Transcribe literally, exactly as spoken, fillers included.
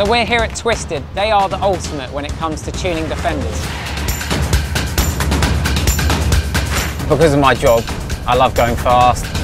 So we're here at Twisted. They are the ultimate when it comes to tuning Defenders. Because of my job, I love going fast,